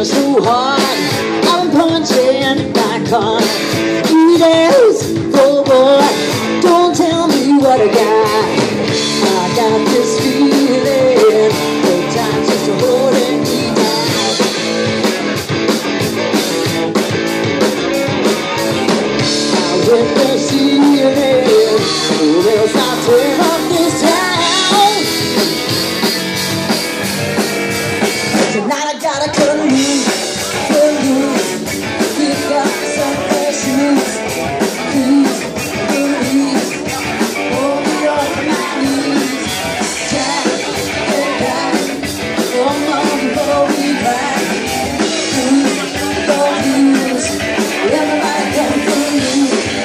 working so hard. I'm punching back on. 3 days, oh boy, don't tell me what I got. I got this feeling, the time's just holding me down. I hit the ceiling, or else I'll tear up this town. Tonight I gotta cut loose, pick up some fresh shoes. Please, please, hold me off my knees. Jack, get back, come on before we crack. Lose, don't lose, everybody come for you.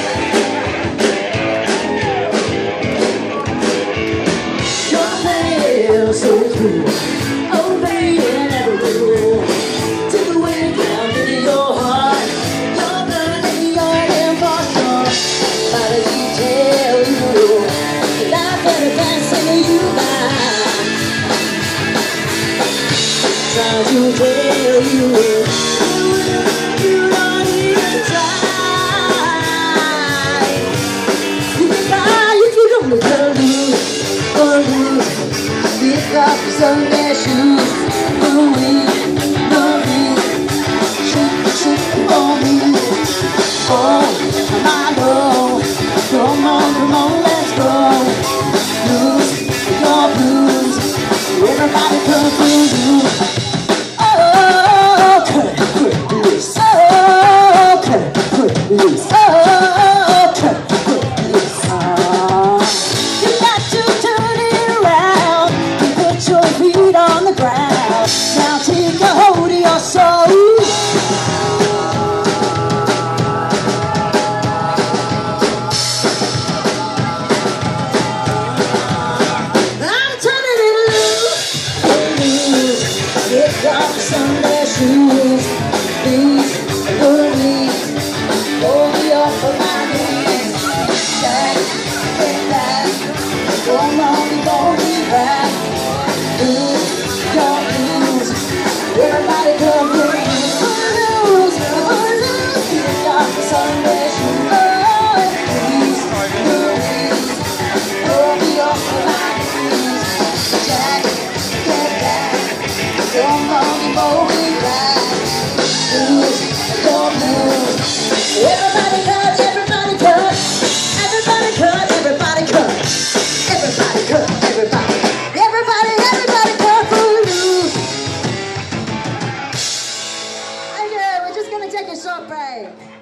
Your hair so cool, obeying every rule. Take the way down into your heart, your blood and your emotion. How did he tell you that I've got a fancy you by? Trying to tell you, you don't even try. You can lie if you don't look loose, pick up Sunday shoes. Louis, shoot for me. Oh, my love, come on, let's go. Lose your blues, everybody come through you. Oh, cut loose. Oh, cut loose. Oh, cut loose. You got to turn it around and put your feet on the ground. Now take a hold of your soul. I'm turning it loose. Pick up Sunday shoes. Please, please, hold me off of my knees. Jack, get back, come on, don't be back. Lose your blues, everybody come with me. Lose, pick up Sunday shoes. Please, please, hold me off of my knees. Jack, get back, come on, before we back. Lose your blues, everybody cut, everybody cut, everybody cut, everybody cut, everybody cut, everybody, everybody cut for loose. Okay, we're just gonna take a short break.